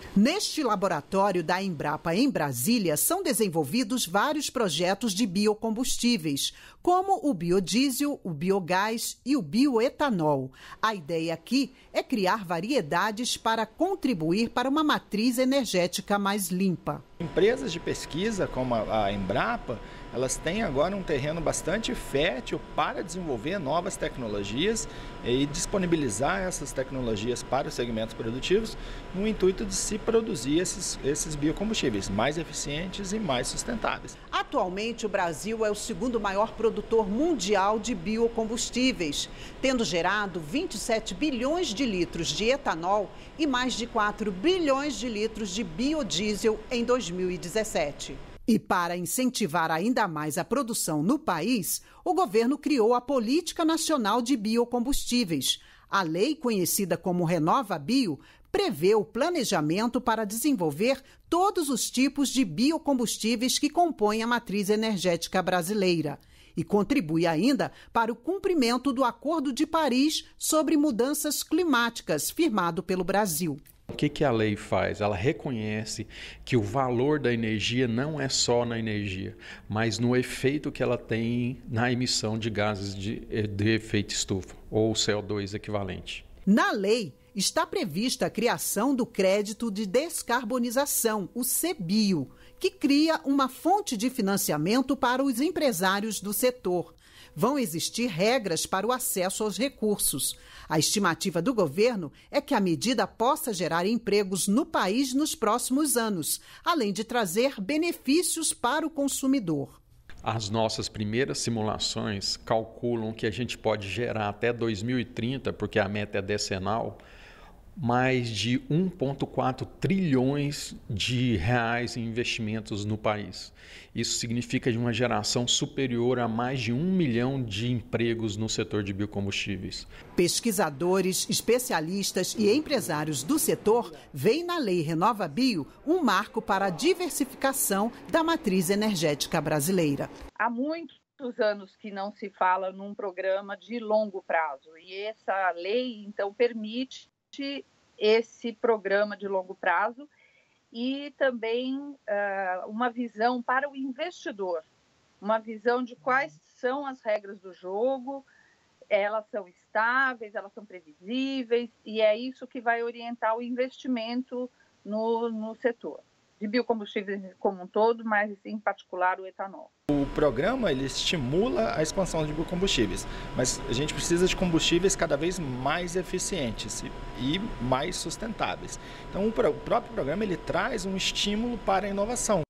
Neste laboratório da Embrapa em Brasília, são desenvolvidos vários projetos de biocombustíveis, como o biodiesel, o biogás e o bioetanol. A ideia aqui é criar variedades para contribuir para uma matriz energética mais limpa. Empresas de pesquisa como a Embrapa, elas têm agora um terreno bastante fértil para desenvolver novas tecnologias e disponibilizar essas tecnologias para os segmentos produtivos no intuito de se produzir esses biocombustíveis mais eficientes e mais sustentáveis. Atualmente, o Brasil é o segundo maior produtor mundial de biocombustíveis, tendo gerado 27 bilhões de litros de etanol e mais de 4 bilhões de litros de biodiesel em 2017. E para incentivar ainda mais a produção no país, o governo criou a Política Nacional de Biocombustíveis. A lei, conhecida como RenovaBio, prevê o planejamento para desenvolver todos os tipos de biocombustíveis que compõem a matriz energética brasileira. E contribui ainda para o cumprimento do Acordo de Paris sobre mudanças climáticas, firmado pelo Brasil. O que a lei faz? Ela reconhece que o valor da energia não é só na energia, mas no efeito que ela tem na emissão de gases de efeito estufa, ou CO2 equivalente. Na lei, está prevista a criação do Crédito de Descarbonização, o CBio, que cria uma fonte de financiamento para os empresários do setor. Vão existir regras para o acesso aos recursos. A estimativa do governo é que a medida possa gerar empregos no país nos próximos anos, além de trazer benefícios para o consumidor. As nossas primeiras simulações calculam que a gente pode gerar até 2030, porque a meta é decenal, mais de 1,4 trilhões de reais em investimentos no país. Isso significa uma geração superior a mais de 1 milhão de empregos no setor de biocombustíveis. Pesquisadores, especialistas e empresários do setor veem na Lei RenovaBio um marco para a diversificação da matriz energética brasileira. Há muitos anos que não se fala num programa de longo prazo e essa lei, então, permite esse programa de longo prazo e também uma visão para o investidor, uma visão de quais são as regras do jogo, elas são estáveis, elas são previsíveis e é isso que vai orientar o investimento no setor de biocombustíveis como um todo, mas em particular o etanol. O programa ele estimula a expansão de biocombustíveis, mas a gente precisa de combustíveis cada vez mais eficientes e mais sustentáveis. Então o próprio programa ele traz um estímulo para a inovação.